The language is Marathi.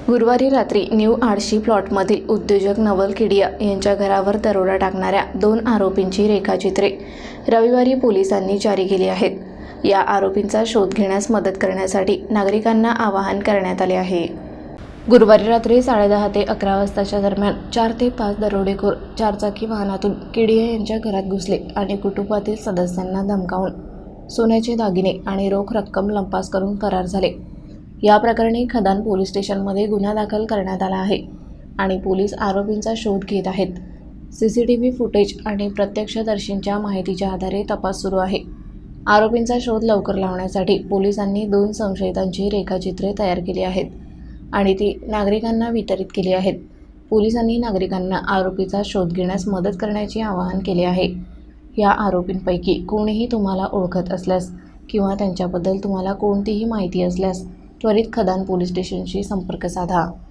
गुरुवारी रात्री न्यू आळशी प्लॉटमधील उद्योजक नवल केडिया यांच्या घरावर दरोडा टाकणाऱ्या 2 आरोपींची रेखाचित्रे रविवारी पोलिसांनी जारी केली आहेत। या आरोपींचा शोध घेण्यास मदत करण्यासाठी नागरिकांना आवाहन करण्यात आले आहे। गुरुवारी रात्री 10:30 ते 11 वाजताच्या दरम्यान 4 ते 5 दरोडेखोर चारचाकी वाहनातून केडिया यांच्या घरात घुसले आणि कुटुंबातील सदस्यांना धमकावून सोन्याचे दागिने आणि रोख रक्कम लंपास करून फरार झाले। या प्रकरणी खदान पोलीस स्टेशनमध्ये गुन्हा दाखल करण्यात आला आहे आणि पोलीस आरोपींचा शोध घेत आहेत। सीसीटीव्ही फुटेज आणि प्रत्यक्षदर्शींच्या माहितीच्या आधारे तपास सुरू आहे। आरोपींचा शोध लवकर लावण्यासाठी पोलिसांनी 2 संशयितांची रेखाचित्रे तयार केली आहेत आणि ती नागरिकांना वितरित केली आहेत। पोलिसांनी नागरिकांना आरोपीचा शोध घेण्यास मदत करण्याचे आवाहन केले आहे। या आरोपींपैकी कोणीही तुम्हाला ओळखत असल्यास किंवा त्यांच्याबद्दल तुम्हाला कोणतीही माहिती असल्यास त्वरित खदान पोलीस स्टेशनशी संपर्क साधा।